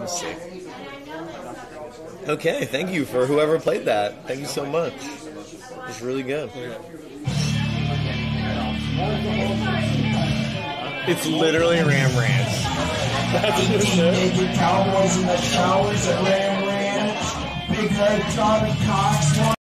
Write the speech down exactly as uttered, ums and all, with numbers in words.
was sick. Okay, thank you for whoever played that. Thank you so much. It was really good. It's literally Ram Ranch. That's just it. Naked cowboys in the showers at Ram Ranch. Big legs on the cocks.